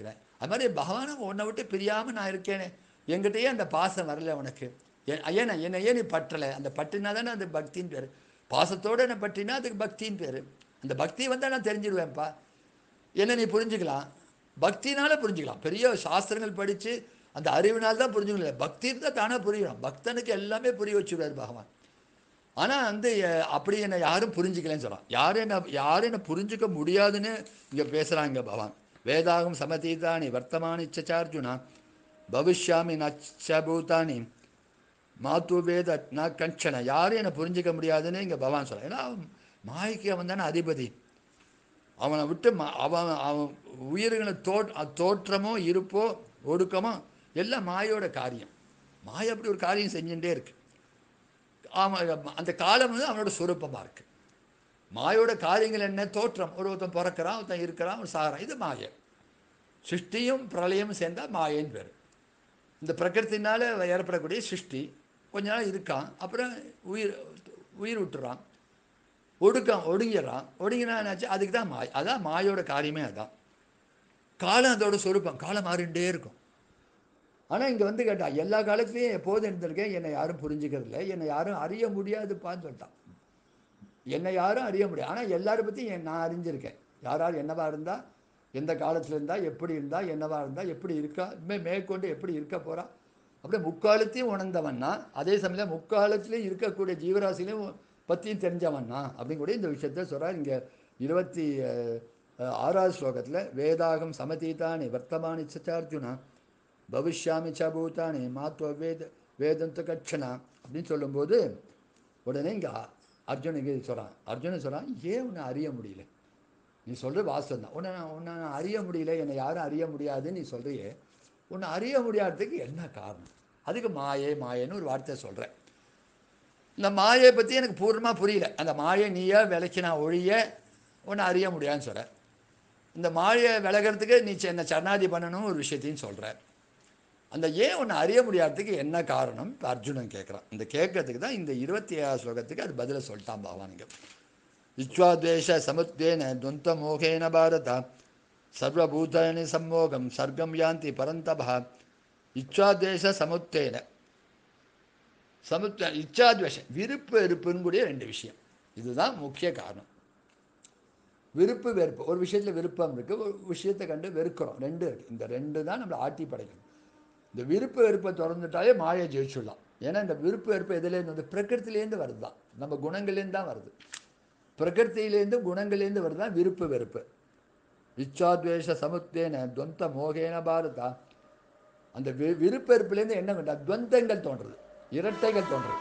அது மாதிரி பகவானை உன்னை விட்டு பிரியாமல் நான் இருக்கேனே, என்கிட்டயே அந்த பாசம் வரல உனக்கு, ஏன்னா என்னை ஏன் நீ பற்றலை, அந்த பற்றினா தானே அது பக்தின்னு பேர். பாசத்தோடு என்ன பற்றினா அதுக்கு பக்தின்னு பேர். அந்த பக்தி வந்தால் நான் தெரிஞ்சிடுவேன்ப்பா, என்ன நீ புரிஞ்சுக்கலாம், பக்தினால புரிஞ்சுக்கலாம். பெரிய சாஸ்திரங்கள் படித்து அந்த அறிவினால் தான் புரிஞ்சுக்கல, பக்தி இருந்தால் தானே புரியணும். பக்தனுக்கு எல்லாமே புரிய வச்சுருவார் பகவான். ஆனால் வந்து அப்படி என்னை யாரும் புரிஞ்சிக்கலன்னு சொல்கிறான். யாரும் என்ன யாரும் என்னை புரிஞ்சிக்க முடியாதுன்னு இங்கே பேசுகிறாங்க பகவான். வேதாகம் சமதீதானி வர்த்தமானி இச்சார்ஜுனா பவிஷ்யாமி நச்சபூதானி மாத்து வேத ந கஞ்சன. யாரும் என்னை புரிஞ்சிக்க முடியாதுன்னு இங்கே பகவான் சொல்கிறான். ஏன்னா மாய்க்கு அவன் தானே அதிபதி. அவனை விட்டு ம அவன் அவன் உயிர்களை தோ தோற்றமோ இருப்போ ஒடுக்கமோ எல்லாம் மாயோட காரியம். மாய அப்படி ஒரு காரியம் செஞ்சுட்டே இருக்கு. அவன் அந்த காலம் வந்து அவனோட சுரூபமாக இருக்குது. மாயோட காரியங்கள் என்ன, தோற்றம். ஒரு ஒருத்தன் பிறக்கிறான், ஒருத்தன் இருக்கிறான், ஒரு சாகிறான், இது மாயை. சிருஷ்டியும் பிரளயமும் சேர்ந்தால் மாயன்னு பேர். இந்த பிரகிருத்தினால் ஏற்படக்கூடிய சிருஷ்டி கொஞ்ச நாள் இருக்கான், அப்புறம் உயிர் உயிர் விட்டுறான், ஒடுக்கம் ஒடுங்கிடுறான். ஒடுங்கினா என்னாச்சு, அதுக்கு தான் மாய். அதான் மாயோட காரியமே. அதுதான் காலம், அதோட சொரூபம். காலம் மாறிண்டே இருக்கும். ஆனால் இங்கே வந்து கேட்டால் எல்லா காலத்துலேயும் எப்போதும் இருந்திருக்கேன், என்னை யாரும் புரிஞ்சுக்கிறதில்ல, என்னை யாரும் அறிய முடியாதுப்பான்னு சொல்லிட்டான். என்னை யாரும் அறிய முடியாது, ஆனால் எல்லாரை பற்றி நான் அறிஞ்சிருக்கேன். யாராவது என்னவா இருந்தால், எந்த காலத்தில் இருந்தால், எப்படி இருந்தால், என்னவா இருந்தால், எப்படி இருக்கா, இனிமேல் மேற்கொண்டு எப்படி இருக்க போகிறா, அப்படியே முக்காலத்தையும் உணர்ந்தவன்னா, அதே சமயம் முக்காலத்துலேயும் இருக்கக்கூடிய ஜீவராசிலையும் பற்றியும் தெரிஞ்சவன்னா அப்படிங்கூட இந்த விஷயத்த சொல்கிறார். இங்கே இருபத்தி ஆறாவது ஸ்லோகத்தில் வேதாகம் சமதீதானி வர்த்தமானி சச்சார்ஜுனா பவிஷ்யாமி சபூதானி மாத்வ வேத வேதந்த கட்சணா அப்படின்னு சொல்லும்போது உடனே இங்கே அர்ஜுனுக்கு சொல்கிறான். அர்ஜுனன் சொல்கிறான், ஏன் உன்னை அறிய முடியல, நீ சொல்கிற வாஸ்தவம் தான், உன்னை உன்னை நான் அறிய முடியல, என்னை யாரும் அறிய முடியாதுன்னு நீ சொல்கிறியே, உன்னை அறிய முடியாததுக்கு என்ன காரணம்? அதுக்கு மாயை மாயன்னு ஒரு வார்த்தை சொல்கிறேன். இந்த மாயை பற்றி எனக்கு பூர்ணமாக புரியல. அந்த மாயை நீயா விளக்கினா ஒழிய உன்னை அறிய முடியாதுன்னு சொல்கிற. இந்த மாயை விலகிறதுக்கு நீ என்னை சரணாதி பண்ணணும் ஒரு விஷயத்தையும் சொல்கிற. அந்த ஏன் ஒன்று அறிய முடியாததுக்கு என்ன காரணம் இப்போ அர்ஜுனன் கேட்குறான். இந்த கேட்கறதுக்கு தான் இந்த இருபத்தி ஏழாவது ஸ்லோகத்துக்கு அது பதிலை சொல்லிட்டான் பகவானுங்க. இச்வாத்வேஷ சமுத்வேன துவந்த மோகேன பாரத சர்வபூதானி சம்மோகம் சர்க்கம் யாந்தி பரந்தபா. இச்வாத்வேஷ சமுத்தேன சமுத்த இச்சாத்வேஷம் விருப்பு வெறுப்புன்னு கூடிய ரெண்டு விஷயம். இதுதான் முக்கிய காரணம். விருப்பு வெறுப்பு, ஒரு விஷயத்தில் விருப்பம் இருக்குது, ஒரு விஷயத்தை கண்டு வெறுக்கிறோம், ரெண்டு இருக்குது. இந்த ரெண்டு தான் நம்மளை ஆட்டி படைக்கணும். இந்த விருப்பு வெறுப்பை திறந்துட்டாலே மாயை ஜெயிச்சுடலாம். ஏன்னா இந்த விருப்பு வெறுப்பு எதுலேருந்து வந்து பிரகிருத்திலேருந்து வருது தான், நம்ம குணங்கள்லேருந்து தான் வருது. பிரகிருத்திலேருந்து குணங்கள்லேருந்து வருது தான் விருப்பு வெறுப்பு. இச்சாத்வேஷ சமுத்தேன துவந்த மோகேன பாரதா. அந்த வி விருப்பு வெறுப்புலேருந்து என்ன வேண்டாம், துவந்தங்கள் தோன்றுறது, இரட்டைகள் தோன்றுறது,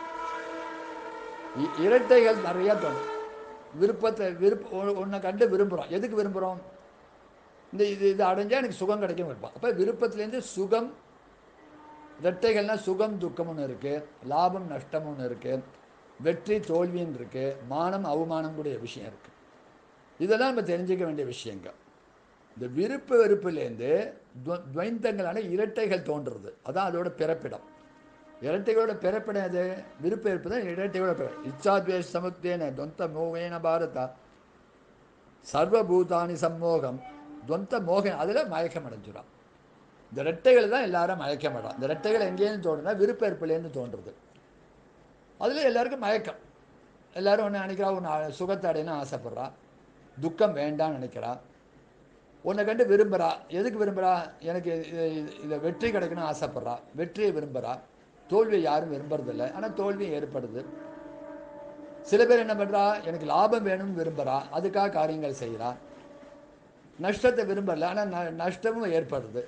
இரட்டைகள் நிறையா தோன்றும். விருப்பத்தை விருப்ப ஒன்றை கண்டு விரும்புகிறோம். எதுக்கு விரும்புகிறோம், இந்த இது இது அடைஞ்சால் எனக்கு சுகம் கிடைக்கும் இருப்பான். அப்போ விருப்பத்துலேருந்து சுகம், இரட்டைகள்னால் சுகம் துக்கம் ஒன்று இருக்குது, லாபம் நஷ்டம் ஒன்று இருக்குது, வெற்றி தோல்வின்னு இருக்குது, மானம் அவமானம் கூடிய விஷயம் இருக்குது. இதெல்லாம் நம்ம தெரிஞ்சிக்க வேண்டிய விஷயங்கள். இந்த விருப்பு வெறுப்புலேருந்து துவ துவைந்தங்களான இரட்டைகள் தோன்றுறது, அதான் அதோட பிறப்பிடம். இரட்டைகளோட பிறப்பிடம் அது விருப்பு வெறுப்பு தான் இரட்டைகளோட பிறப்பு. இச்சாத்வேஷ சமுத்தேன துவந்த மோகேன பாரதா சர்வபூதானி சம்மோகம் துவந்த மோகம், அதில் மயக்கம் அடைஞ்சிடும். இந்த ரெட்டைகள் தான் எல்லாரும் மயக்கம் அடையும். இந்த ரெட்டைகள் எங்கேருந்து தோன்றுனா விருப்ப வெறுப்புலேருந்து தோன்றுறது. அதில் எல்லாருக்கும் மயக்கம். எல்லோரும் ஒன்று நினைக்கிறா, ஒன்று சுகத்தை அடையணும்னு ஆசைப்பட்றா, துக்கம் வேண்டான்னு நினைக்கிறா, உன்னை கண்டு விரும்புகிறா. எதுக்கு விரும்புகிறா, எனக்கு இதில் வெற்றி கிடைக்கணும்னு ஆசைப்பட்றா, வெற்றியை விரும்புகிறா. தோல்வியை யாரும் விரும்புறதில்லை, ஆனால் தோல்வியும் ஏற்படுது. சில பேர் என்ன பண்ணுறா, எனக்கு லாபம் வேணும்னு விரும்புகிறா, அதுக்காக காரியங்கள் செய்கிறா. நஷ்டத்தை விரும்பலை, ஆனால் ந நஷ்டமும் ஏற்படுது.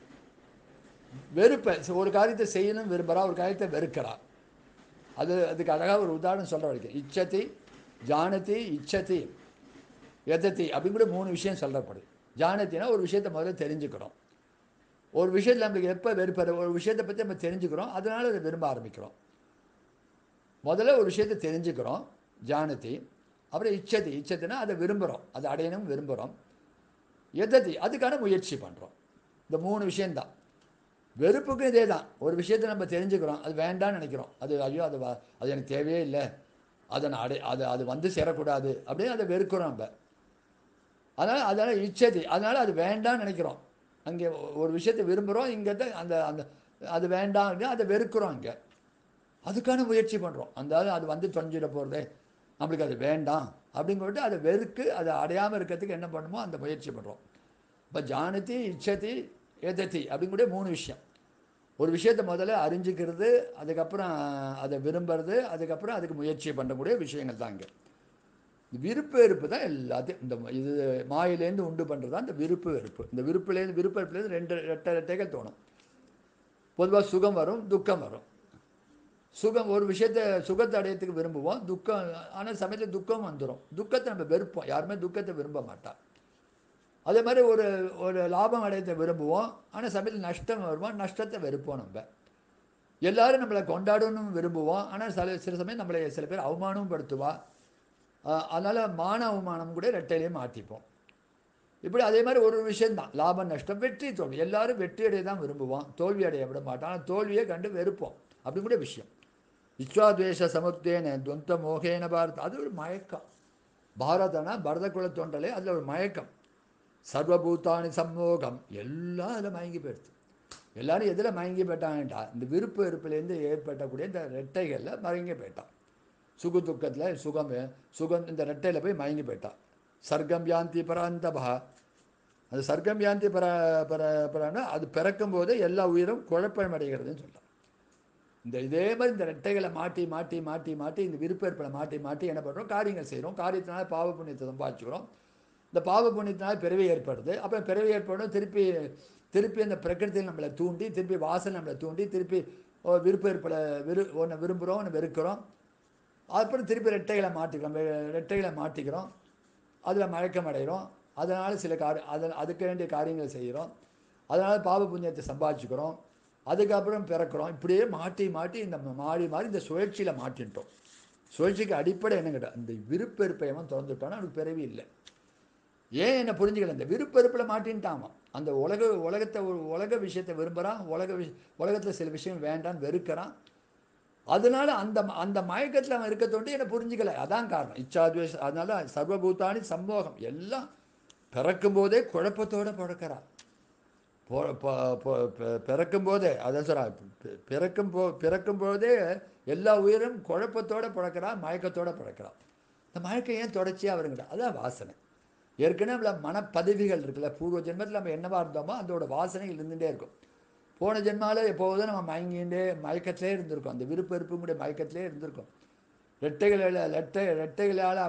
வெறுப்பை, ஒரு காரியத்தை செய்யணும்னு விரும்புகிறா, ஒரு காரியத்தை வெறுக்கிறா. அது அதுக்கு அழகாக ஒரு உதாரணம் சொல்கிற வரைக்கும், இச்சதி ஜானதி இச்சதி எதத்தி அப்படிங்கிற மூணு விஷயம் சொல்லப்படுது. ஜானத்தினா ஒரு விஷயத்தை முதல்ல தெரிஞ்சுக்கிறோம். ஒரு விஷயத்தில் நம்மளுக்கு எப்போ வெறுப்பற, ஒரு விஷயத்தை பற்றி நம்ம தெரிஞ்சுக்கிறோம், அதனால் அதை விரும்ப ஆரம்பிக்கிறோம். முதல்ல ஒரு விஷயத்தை தெரிஞ்சுக்கிறோம், ஜானதி. அப்புறம் இச்சதி, இச்சத்தினா அதை விரும்புகிறோம், அதை அடையணும் விரும்புகிறோம். எதத்தி, அதுக்கான முயற்சி பண்ணுறோம். இந்த மூணு விஷயந்தான். வெறுப்புக்கும் இதே தான். ஒரு விஷயத்தை நம்ம தெரிஞ்சுக்கிறோம், அது வேண்டான்னு நினைக்கிறோம், அது ஐயோ அது அது எனக்கு தேவையே இல்லை, அதை நான் அடை அது அது வந்து சேரக்கூடாது அப்படின்னு அதை வெறுக்கிறோம் நம்ம. அதனால் அதனால் இச்சதி, அதனால் அது வேண்டான்னு நினைக்கிறோம். அங்கே ஒரு விஷயத்தை விரும்புகிறோம், இங்கே தான் அந்த அந்த அது வேண்டாம், அதை வெறுக்கிறோம். இங்கே அதுக்கான முயற்சி பண்ணுறோம். அந்த அது வந்து தொலைஞ்சிட போகிறதே, நம்மளுக்கு அது வேண்டாம் அப்படின்னு சொல்லிட்டு அதை வெறுக்கு அதை அடையாமல் இருக்கிறதுக்கு என்ன பண்ணுமோ அந்த முயற்சி பண்ணுறோம். இப்போ ஜானதி, இச்சதி, எததி அப்படிங்கூட மூணு விஷயம். ஒரு விஷயத்தை முதல்ல அறிஞ்சிக்கிறது, அதுக்கப்புறம் அதை விரும்புறது, அதுக்கப்புறம் அதுக்கு முயற்சி பண்ணக்கூடிய விஷயங்கள் தான் இங்கே. விருப்பு வெறுப்பு தான் எல்லாத்தையும் இந்த இது மாயிலேருந்து உண்டு பண்ணுறது தான் இந்த விருப்பு வெறுப்பு. இந்த விருப்புலேருந்து விருப்ப வெறுப்புலேருந்து ரெண்டு ரெட்டை ரெட்டைகள் தோணும். பொதுவாக சுகம் வரும், துக்கம் வரும். சுகம் ஒரு விஷயத்தை சுகத்தை அடையத்துக்கு விரும்புவோம், துக்கம் ஆனால் சமயத்தில் துக்கம் வந்துடும். துக்கத்தை நம்ம வெறுப்போம், யாருமே துக்கத்தை விரும்ப மாட்டான். அதே மாதிரி ஒரு ஒரு லாபம் அடையத்தை விரும்புவோம், ஆனால் சமயத்தில் நஷ்டம் வருவோம், நஷ்டத்தை வெறுப்போம். நம்ம எல்லோரும் நம்மளை கொண்டாடணும்னு விரும்புவோம், ஆனால் சில சில சமயம் நம்மளை சில பேர் அவமானமும் படுத்துவா. அதனால் மான அவமானம் கூட ரெட்டையிலேயே மாற்றிப்போம். இப்படி அதே மாதிரி ஒரு விஷயந்தான் லாபம் நஷ்டம், வெற்றி தோல்வி. எல்லோரும் வெற்றி அடைய தான் விரும்புவோம், தோல்வி அடைய விட மாட்டோம். ஆனால் தோல்வியை கண்டு வெறுப்போம். அப்படி கூட விஷயம். இச்சாத்வேஷ சமுத்தேன துவந்த மோகேன பாரத், அது ஒரு மயக்கம். பாரதனா பரத குல தோன்றலே அதில் ஒரு மயக்கம். சர்வபூத்தானி சம்மோகம், எல்லாம் அதில் மயங்கி போயிடுது. எல்லோரும் எதில் மயங்கி போயிட்டாங்கட்டா இந்த விருப்பு வெறுப்புலேருந்து ஏற்பட்டக்கூடிய இந்த ரெட்டைகளில் மயங்கி போயிட்டான். சுகு துக்கத்தில் சுகம் சுகம் இந்த ரெட்டையில் போய் மயங்கி போயிட்டான். சர்க்கம் யாந்தி பராந்தபா, அது சர்க்கம் யாந்தி பர பர பரான்னா அது பிறக்கும் போதே எல்லா உயிரும் குழப்பம் அடைகிறதுன்னு சொல்கிறான். இந்த இதே மாதிரி இந்த ரெட்டைகளை மாட்டி மாட்டி மாட்டி மாட்டி இந்த விருப்பேற்பில் மாட்டி மாட்டி என்ன பண்ணுறோம், காரியங்கள் செய்கிறோம். காரியத்தினால பாவ புண்ணியத்தை சம்பாதிச்சுக்கிறோம். இந்த பாவ புண்ணியத்தினால பிறவி ஏற்படுது. அப்போ பிறவி ஏற்படும், திருப்பி திருப்பி அந்த பிரகிருதியில் நம்மளை தூண்டி, திருப்பி வாசல் நம்மளை தூண்டி, திருப்பி விருப்பேற்பில் விரு ஒன்று விரும்புகிறோம், ஒன்று வெறுக்கிறோம். அப்புறம் திருப்பி ரெட்டைகளை மாட்டிக்கிறோம் ரெட்டைகளை மாட்டிக்கிறோம் அதில் மயக்கம் அடைகிறோம். அதனால் சில காரி அதை அதுக்கு வேண்டிய காரியங்களை செய்கிறோம். அதனால் பாவ புண்ணியத்தை சம்பாதிச்சுக்கிறோம். அதுக்கப்புறம் பிறக்கிறோம். இப்படியே மாட்டி மாட்டி இந்த மாறி மாறி இந்த சுழற்சியில் மாட்டின்ட்டோம். சுழற்சிக்கு அடிப்படை என்ன கேட்டால் இந்த விருப்பெருப்பையவன் திறந்துட்டான்னா அவனுக்கு பிறவி இல்லை. ஏன் என்ன புரிஞ்சுக்கல, இந்த விருப்பெருப்பில் மாட்டின்ட்டாமா. அந்த உலக உலகத்தை ஒரு உலக விஷயத்தை விரும்புகிறான், உலக விஷ உலகத்தில் சில விஷயம் வேண்டான்னு வெறுக்கிறான். அதனால அந்த அந்த மயக்கத்தில் அவன் இருக்க தோண்டி என்னை புரிஞ்சுக்கல. அதான் காரணம் இச்சாத்வேஷ. அதனால சர்வபூத்தானி சம்மோகம், எல்லாம் பிறக்கும் போதே குழப்பத்தோடு பிறக்கிறான். பிறக்கும் போதே அதான் சொல்கிறா, பிறக்கும் போ பிறக்கும் போதே எல்லா உயிரும் குழப்பத்தோடு பிறக்கிறான், மயக்கத்தோடு பிறக்கிறான். இந்த மயக்கம் ஏன் தொடர்ச்சியாக வருங்கிற அதான் வாசனை. ஏற்கனவே நம்மள மனப்பதவிகள் இருக்குல்ல, பூர்வ ஜென்மத்தில் நம்ம என்னவா இருந்தோமோ அதோட வாசனைகள் இருந்துகிட்டே இருக்கும். போன ஜென்மாவில் எப்போதும் நம்ம மயங்கிண்டே மயக்கத்திலே இருந்திருக்கோம், அந்த விருப்ப வெறுப்புடைய மயக்கத்திலே இருந்திருக்கோம். ரெட்டைகளில் ரெட்டை ரெட்டைகளால்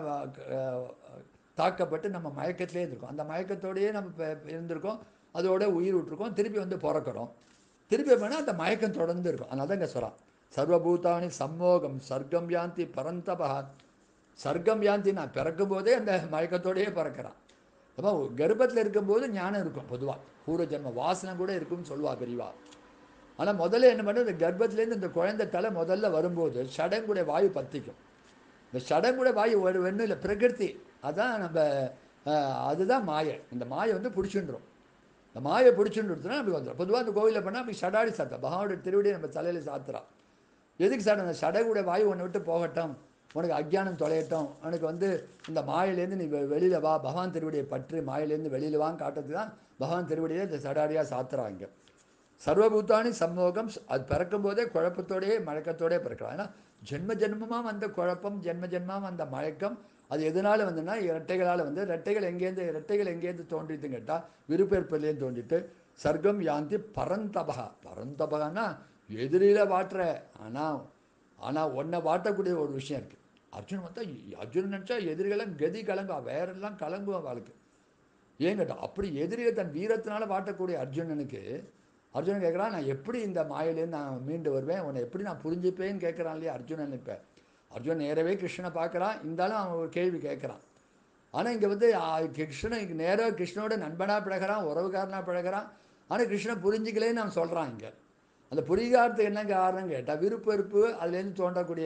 தாக்கப்பட்டு நம்ம மயக்கத்திலே இருந்திருக்கோம். அந்த மயக்கத்தோடையே நம்ம இருந்திருக்கோம், அதோட உயிர் விட்டுருக்கோம். திருப்பி வந்து பிறக்கிறோம், திருப்பி போனால் அந்த மயக்கம் தொடர்ந்து இருக்கும். அதனால தான் இங்கே சொல்கிறான் சர்வபூதானி சம்மோகம் சர்க்கம் யாந்தி பரந்தபா. சர்க்கம் யாந்தி நான் பிறக்கும் போதே அந்த மயக்கத்தோடையே பிறக்கிறான். அப்போ கர்ப்பத்தில் இருக்கும்போது ஞானம் இருக்கும், பொதுவாக பூர்வ ஜென்ம வாசனை கூட இருக்குன்னு சொல்லுவா பெரியவா. ஆனால் முதல்ல என்ன பண்ணுறது, இந்த கர்ப்பத்துலேருந்து இந்த குழந்தை தலை முதல்ல வரும்போது சடங்குடைய வாயு பற்றிக்கும். இந்த சடங்குடைய வாயு ஒரு ஒன்றும் இல்லை, பிரகிருதி. அதான் நம்ம அதுதான் மாயை. இந்த மாயை வந்து பிடிச்சுன்றோம். இந்த மாயை பிடிச்சுன்றதுனா அப்படி வந்துடும். பொதுவாக அந்த கோவிலில் பண்ணால் அப்படி சடாடி சாத்தா, பகவானுடைய திருவிடியை நம்ம தலையில் சாத்துறான். எதுக்கு சார், அந்த சடகுடைய வாயு ஒன்று விட்டு போகட்டும், உனக்கு அக்ஞானம் தொலையட்டும், உனக்கு வந்து இந்த மாயிலேருந்து நீ வெளியில் வா, பகவான் திருவடியை பற்று மாயிலேருந்து வெளியில் வான்னு காட்டுறது தான் பகவான் திருவடியை இந்த சடாடியாக சாத்துறாங்க. சர்வபூத்தானி சம்மோகம், அது பிறக்கும் போதே குழப்பத்தோடையே மயக்கத்தோடே பிறக்கலாம். ஏன்னா ஜென்ம ஜென்மமாக வந்த குழப்பம், ஜென்ம ஜென்மமாக வந்த மயக்கம், அது எதனால் வந்துன்னா இரட்டைகளால் வந்து. ரெட்டைகள் எங்கேருந்து ரெட்டைகள் எங்கேருந்து தோன்றிட்டுன்னு கேட்டால் விருப்பேற்பலேருந்து தோன்றிட்டு சர்க்கம் யாந்தி பரந்தபகா. பரந்தபகான்னா எதிரியில் வாட்டுற, ஆனால் ஆனால் ஒன்றை வாட்டக்கூடிய ஒரு விஷயம் இருக்குது. அர்ஜுன் பார்த்தா அர்ஜுன் நினச்சா எதிரிகளாம் கதி கலங்குவா, வேறெல்லாம் கலங்குவான் வாழ்க்கை. ஏன் கேட்டால் அப்படி எதிரியை தன் வீரத்தினால வாட்டக்கூடிய அர்ஜுனனுக்கு அர்ஜுனன் கேட்குறான், நான் எப்படி இந்த மாயிலேருந்து நான் மீண்டு வருவேன், உன்னை எப்படி நான் புரிஞ்சுப்பேன்னு கேட்குறான் இல்லையா அர்ஜுனன். இப்போ அர்ஜுன் நேரவே கிருஷ்ணனை பார்க்குறான், இருந்தாலும் அவன் ஒரு கேள்வி கேட்குறான். ஆனால் இங்கே வந்து கிருஷ்ணன் இங்கே நேராக கிருஷ்ணனோட நண்பனாக பழகிறான், உறவுக்காரனாக பழகிறான். ஆனால் கிருஷ்ணன் புரிஞ்சிக்கலேன்னு அவன் சொல்கிறான். இங்கே அந்த புரிகாரத்துக்கு என்ன காரணம் கேட்டால் விருப்ப வெறுப்பு, அதுலேருந்து தோன்றக்கூடிய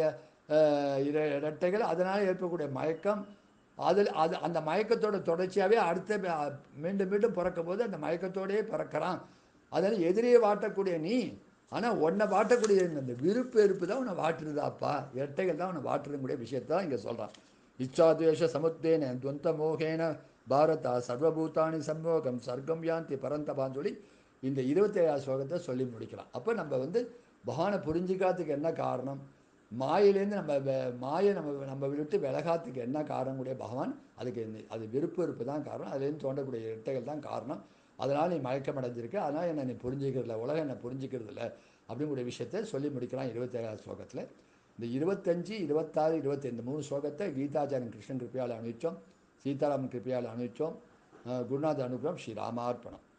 இரட்டைகள், அதனால் ஏற்படக்கூடிய மயக்கம், அதில் அது அந்த மயக்கத்தோட தொடர்ச்சியாகவே அடுத்த மீண்டும் மீண்டும் பிறக்கும் போது அந்த மயக்கத்தோடையே பிறக்கிறான். அதனால் எதிரியை வாட்டக்கூடிய நீ, ஆனால் உன்னை வாட்டக்கூடிய இந்த விருப்ப வெறுப்பு தான் உன்னை வாட்டுறதாப்பா, இரட்டைகள் தான் உன்னை வாட்டுறக்கூடிய விஷயத்தான் இங்கே சொல்கிறான். இச்சாத்வேஷ சமுத்தேன துவந்த மோகேன பாரதா சர்வபூதானி சம்போகம் சர்க்கம் யாந்தி பரந்தபான்னு சொல்லி இந்த இருபத்தி ஏழாவது ஸ்லோகத்தை சொல்லி முடிக்கலாம். அப்போ நம்ம வந்து பகவானை புரிஞ்சிக்காததுக்கு என்ன காரணம், மாயிலேருந்து நம்ம மாயை நம்ம நம்ம விட்டு விலகாத்துக்கு என்ன காரணம் கூடிய பகவான், அதுக்கு அது விருப்பு வெறுப்பு தான் காரணம், அதுலேருந்து தோன்றக்கூடிய இரட்டைகள் தான் காரணம். அதனால் நீ மயக்கம் அடைஞ்சிருக்க, அதனால் என்னை நீ புரிஞ்சிக்கிறதில்ல, உலகம் என்னை புரிஞ்சிக்கிறது இல்லை அப்படிங்கூடிய விஷயத்தை சொல்லி முடிக்கலாம் இருபத்தேழாவது ஸ்லோகத்தில். இந்த இருபத்தஞ்சு இருபத்தாறு இருபத்தைந்து மூணு ஸ்லோகத்தை கீதாச்சாரியன் கிருஷ்ணன் கிருப்பையால் அனுப்பிச்சோம், சீதாராமன் கிருப்பையால் அனுப்பிச்சோம். குருநாத அனுகிரகம் ஸ்ரீராமார்ப்பணம்.